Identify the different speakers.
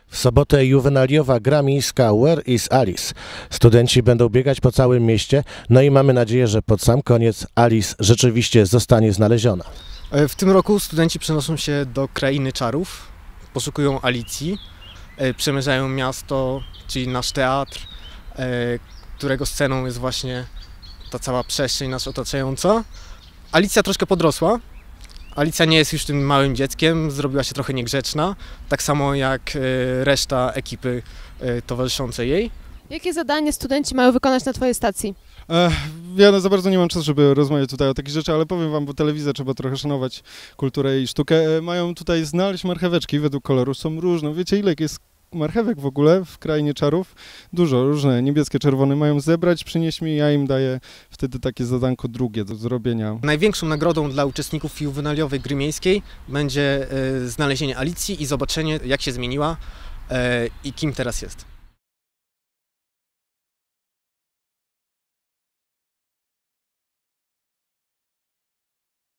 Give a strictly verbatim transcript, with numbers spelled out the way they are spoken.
Speaker 1: W sobotę juwenaliowa gra miejska Where is Alice? Studenci będą biegać po całym mieście, no i mamy nadzieję, że pod sam koniec Alice rzeczywiście zostanie znaleziona.
Speaker 2: W tym roku studenci przenoszą się do Krainy Czarów, poszukują Alicji, przemierzają miasto, czyli nasz teatr, którego sceną jest właśnie ta cała przestrzeń nas otaczająca. Alicja troszkę podrosła. Alicja nie jest już tym małym dzieckiem, zrobiła się trochę niegrzeczna, tak samo jak reszta ekipy towarzyszącej jej.
Speaker 3: Jakie zadanie studenci mają wykonać na Twojej stacji?
Speaker 4: Ech, ja no za bardzo nie mam czasu, żeby rozmawiać tutaj o takich rzeczach, ale powiem wam, bo telewizja trzeba trochę szanować kulturę i sztukę. Mają tutaj znaleźć marcheweczki według koloru, są różne. Wiecie, ile jest marchewek w ogóle w Krainie Czarów? Dużo, różne, niebieskie, czerwone mają zebrać, przynieść mi, ja im daję wtedy takie zadanko drugie do zrobienia.
Speaker 2: Największą nagrodą dla uczestników juwenaliowej gry miejskiej będzie znalezienie Alicji i zobaczenie, jak się zmieniła i kim teraz jest.